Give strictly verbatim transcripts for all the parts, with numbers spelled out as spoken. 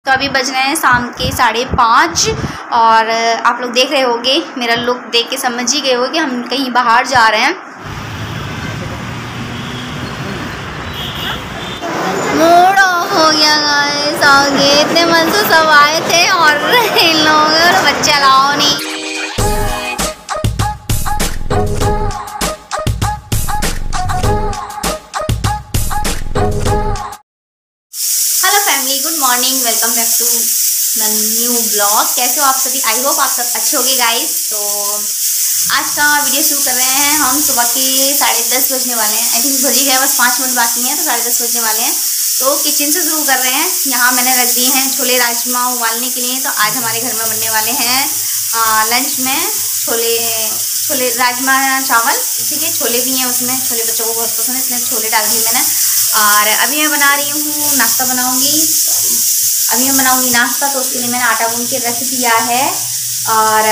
तो अभी बज रहे हैं शाम के साढ़े पाँच और आप लोग देख रहे होंगे, मेरा लुक देख के समझ ही गए हो कि हम कहीं बाहर जा रहे हैं। मूड ऑफ हो गया गाइस, आगे इतने मन से सब आए थे और इन लोगों और बच्चा लाओ नहीं। Hello family, good morning, welcome back to the new blog. कैसे हो आप सभी? आई होप आप सब अच्छे होंगे गाइस। तो आज का वीडियो शुरू कर रहे हैं हम। सुबह के साढ़े दस बजने वाले हैं, आई थिंक भजी गया, बस पाँच मिनट बाकी हैं तो साढ़े दस बजने वाले हैं। तो किचन से शुरू कर रहे हैं। यहाँ मैंने रख दिए हैं छोले राजमा उबालने के लिए। तो आज हमारे घर में बनने वाले हैं लंच में छोले छोले राजमा चावल, ठीक है। छोले भी हैं उसमें, छोले बच्चों को बहुत पसंद है इसलिए छोले डाल दिए मैंने। और अभी मैं बना रही हूँ नाश्ता, बनाऊँगी अभी मैं बनाऊँगी नाश्ता। तो उसके लिए मैंने आटा गूंद के रख दिया है। और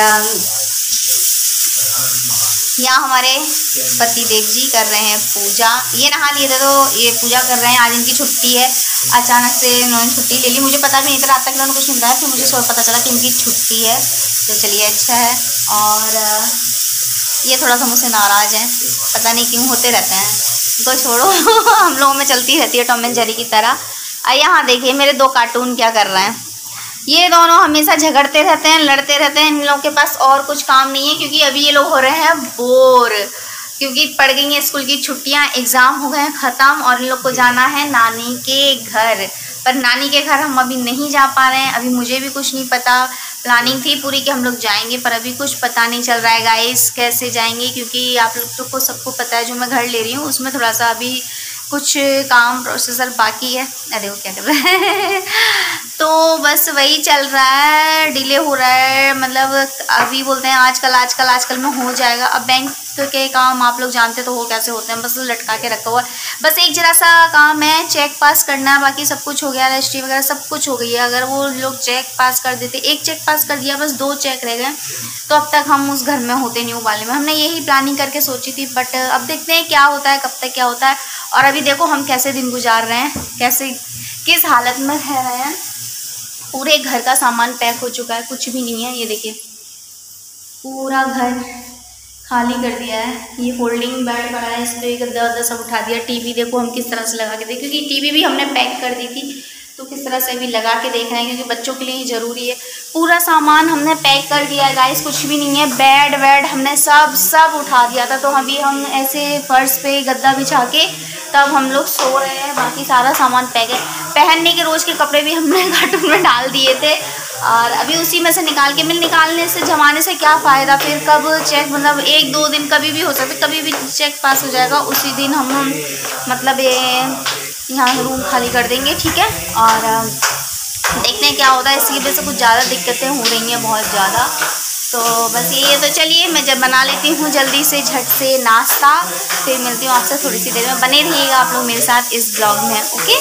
यहाँ हमारे पति देव जी कर रहे हैं पूजा। ये नहा लिए थे तो ये पूजा कर रहे हैं। आज इनकी छुट्टी है, अचानक से इन्होंने छुट्टी ले ली। मुझे पता भी नहीं था, रात तक इन्होंने कुछ नहीं बताया, फिर मुझे सब पता चला कि इनकी छुट्टी है। तो चलिए अच्छा है। और ये थोड़ा सा मुझसे नाराज़ हैं, पता नहीं क्यों, होते रहते हैं, तो छोड़ो हम लोगों में चलती रहती है टॉम एंड जेरी की तरह। और यहाँ देखिए मेरे दो कार्टून क्या कर रहे हैं। ये दोनों हमेशा झगड़ते रहते हैं, लड़ते रहते हैं। इन लोगों के पास और कुछ काम नहीं है, क्योंकि अभी ये लोग हो रहे हैं बोर, क्योंकि पड़ गई हैं स्कूल की छुट्टियां, एग्ज़ाम हो गए हैं ख़त्म और इन लोग को जाना है नानी के घर। पर नानी के घर हम अभी नहीं जा पा रहे हैं। अभी मुझे भी कुछ नहीं पता, प्लानिंग थी पूरी कि हम लोग जाएंगे, पर अभी कुछ पता नहीं चल रहा है गाइस कैसे जाएंगे। क्योंकि आप लोग तो को सबको पता है जो मैं घर ले रही हूँ उसमें थोड़ा सा अभी कुछ काम प्रोसेसर बाकी है। अरे वो क्या कर रहा है तो बस वही चल रहा है, डिले हो रहा है। मतलब अभी बोलते हैं आजकल आजकल आजकल में हो जाएगा। अब बैंक के काम आप लोग जानते तो वो कैसे होते हैं, बस लटका के रखा हुआ। बस एक जरा सा काम है, चेक पास करना है, बाकी सब कुछ हो गया, रजिस्ट्री वगैरह सब कुछ हो गई है। अगर वो लोग चेक पास कर देते, एक चेक पास कर दिया, बस दो चेक रह गए, तो अब तक हम उस घर में होते न्यू वाले में। हमने यही प्लानिंग करके सोची थी, बट अब देखते हैं क्या होता है, कब तक क्या होता है। और अभी देखो हम कैसे दिन गुजार रहे हैं, कैसे किस हालत में रह रहे हैं। पूरे घर का सामान पैक हो चुका है, कुछ भी नहीं है। ये देखिए पूरा घर खाली कर दिया है। ये फोल्डिंग बेड पड़ा है, इस पर गद्दा वद्दा सब उठा दिया। टीवी देखो हम किस तरह से लगा के देख, क्योंकि टीवी भी हमने पैक कर दी थी, तो किस तरह से भी लगा के देख रहे हैं, क्योंकि बच्चों के लिए ही ज़रूरी है। पूरा सामान हमने पैक कर दिया है गाइस, कुछ भी नहीं है। बेड वेड हमने सब सब उठा दिया था। तो अभी हम ऐसे फर्श पे गद्दा बिछा के तब हम लोग सो रहे हैं। बाकी सारा सामान पैक है। पहनने के रोज़ के कपड़े भी हमने कार्टून में डाल दिए थे और अभी उसी में से निकाल के, मिल निकालने से जमाने से क्या फ़ायदा। फिर कब चेक, मतलब एक दो दिन कभी भी हो सकता, कभी भी चेक पास हो जाएगा, उसी दिन हम मतलब ये यहाँ रूम खाली कर देंगे, ठीक है। और देखते हैं क्या होता है। इसकी वजह से कुछ ज़्यादा दिक्कतें हो रही हैं, बहुत ज़्यादा। तो बस ये है। तो चलिए मैं जब बना लेती हूँ जल्दी से झट से नाश्ता, फिर मिलती हूँ आपसे थोड़ी सी देर में। बने रहिएगा आप लोग मेरे साथ इस ब्लॉग में, ओके।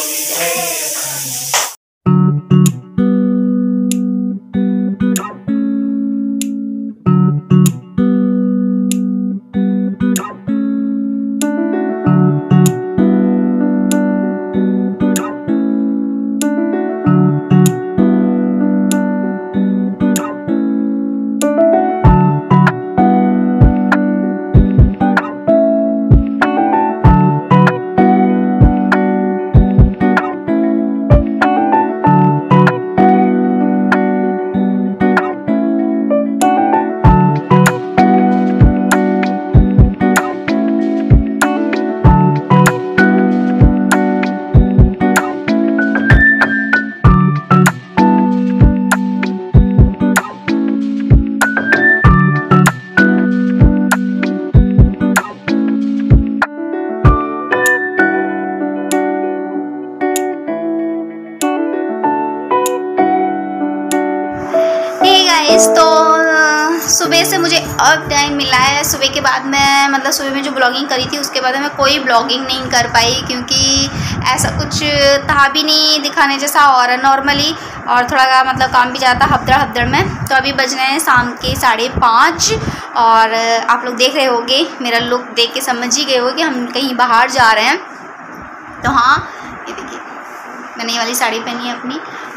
तो सुबह से मुझे अब टाइम मिला है। सुबह के बाद मैं मतलब सुबह में जो ब्लॉगिंग करी थी उसके बाद मैं कोई ब्लॉगिंग नहीं कर पाई, क्योंकि ऐसा कुछ था भी नहीं दिखाने जैसा और नॉर्मली, और थोड़ा मतलब काम भी ज़्यादा हफ्दड़ हफ्दड़ में। तो अभी बज रहे हैं शाम के साढ़े पाँच और आप लोग देख रहे होंगे, मेरा लुक देख के समझ ही गए हो कि हम कहीं बाहर जा रहे हैं। तो हाँ ये देखिए मैंने ये वाली साड़ी पहनी है अपनी,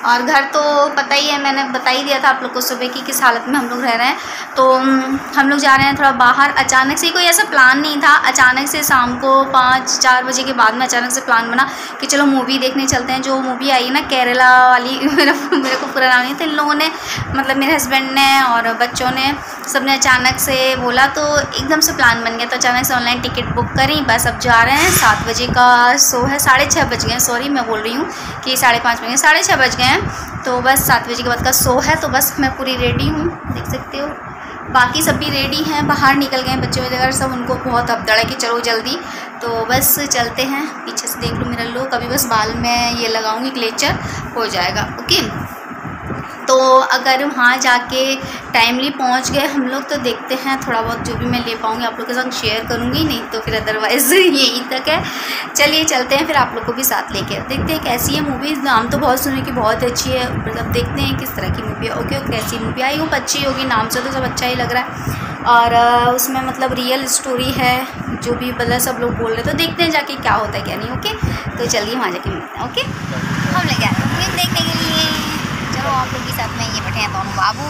और घर तो पता ही है, मैंने बता ही दिया था आप लोग को सुबह की किस हालत में हम लोग रह रहे हैं। तो हम लोग जा रहे हैं थोड़ा बाहर। अचानक से कोई ऐसा प्लान नहीं था, अचानक से शाम को पाँच चार बजे के बाद में अचानक से प्लान बना कि चलो मूवी देखने चलते हैं। जो मूवी आई ना केरला वाली, मेरा मेरे को पूरा नाम नहीं था, इन लोगों ने मतलब मेरे हस्बैंड ने और बच्चों ने सब ने अचानक से बोला तो एकदम से प्लान बन गया। तो अचानक से ऑनलाइन टिकट बुक करी, बस अब जा रहे हैं। सात बजे का शो है, साढ़े छः बज गए, सॉरी मैं बोल रही हूँ कि साढ़े पाँच बजे, साढ़े छः बज गए हैं। तो बस सात बजे के बाद का शो है, तो बस मैं पूरी रेडी हूँ, देख सकते हो। बाकी सब भी रेडी हैं, बाहर निकल गए हैं बच्चे वगैरह सब, उनको बहुत अबदड़ है कि चलो जल्दी। तो बस चलते हैं। पीछे से देख लो मेरा लुक, अभी बस बाल में ये लगाऊंगी क्लेचर, हो जाएगा ओके। तो अगर वहाँ जाके टाइमली पहुँच गए हम लोग तो देखते हैं, थोड़ा बहुत जो भी मैं ले पाऊँगी आप लोग के साथ शेयर करूँगी, नहीं तो फिर अदरवाइज़ यहीं तक है। चलिए चलते हैं, फिर आप लोग को भी साथ लेके देखते हैं कैसी है मूवी। नाम तो बहुत सुने कि बहुत अच्छी है, मतलब देखते हैं किस तरह की मूवी है। ओके ओके, कैसी मूवी आई होप अच्छी होगी, नाम से तो सब अच्छा ही लग रहा है। और उसमें मतलब रियल स्टोरी है जो भी मतलब सब लोग बोल रहे, तो देखते हैं जाके क्या होता है क्या नहीं। ओके तो चलिए वहाँ जाके मिलते हैं। ओके हम लोग जाते हैं फिल्म देखने के लिए। चलो आप लोग के साथ में ये बैठे हैं दोनों बाबू,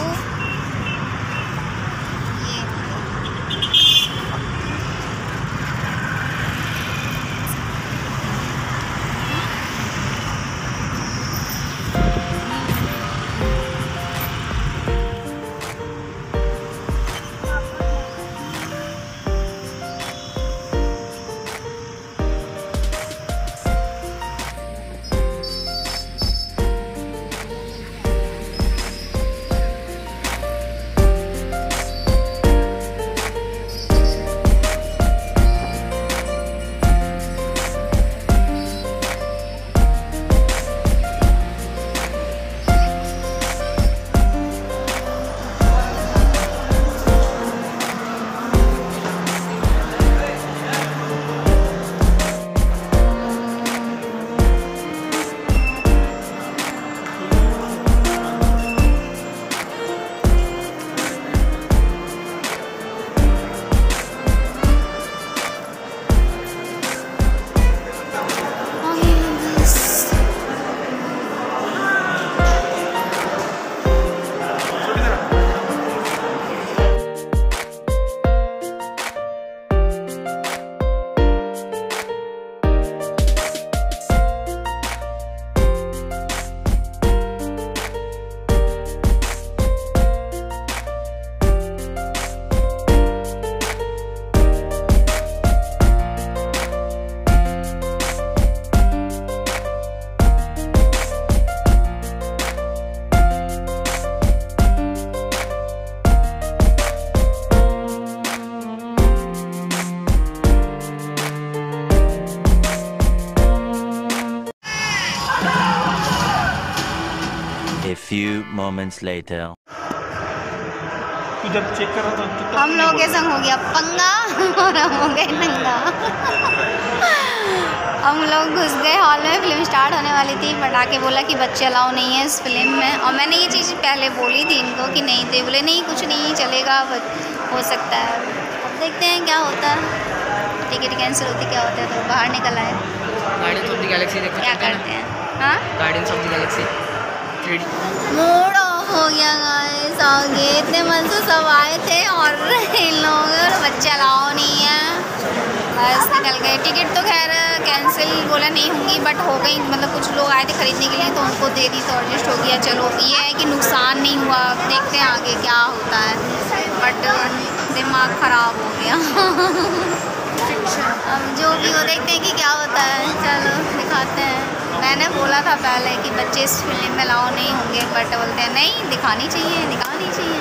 ये A few moments later. तू जब चेक कर रहा था हम लोगों के संग हो गया पंगा और हम हो गए नंगा। हम लोग घुस गए हॉल में, फिल्म स्टार्ट होने वाली थी, बट आके बोला कि बच्चे अलाउ नहीं है इस फिल्म में। और मैंने ये चीज़ पहले बोली थी इनको कि नहीं, तो बोले नहीं कुछ नहीं चलेगा, हो सकता है। अब देखते हैं क्या होता है, टिकट कैंसिल होती क्या होता है। तो बाहर निकल आए, गार्डियंस ऑफ द गैलेक्सी देखते क्या करते हैं। हाँ Guardians of the Galaxy three D mood off हो गया गाइस। आगे इतने मन से सब आए थे और इन लोगों के बच्चे अलाउ नहीं है, बस निकल गए। टिकट तो खैर कैंसिल बोला नहीं होंगी, बट हो गई, मतलब कुछ लोग आए थे खरीदने के लिए तो उनको दे दी तो एडजस्ट हो गया। चलो ये है कि नुकसान नहीं हुआ, देखते हैं आगे क्या होता है, बट दिमाग ख़राब हो गया। अब जो भी हो देखते हैं कि क्या होता है, चलो दिखाते हैं। मैंने बोला था पहले कि बच्चे इस फिल्म में अलाउ नहीं होंगे, बट बोलते हैं नहीं दिखानी चाहिए दिखानी चाहिए।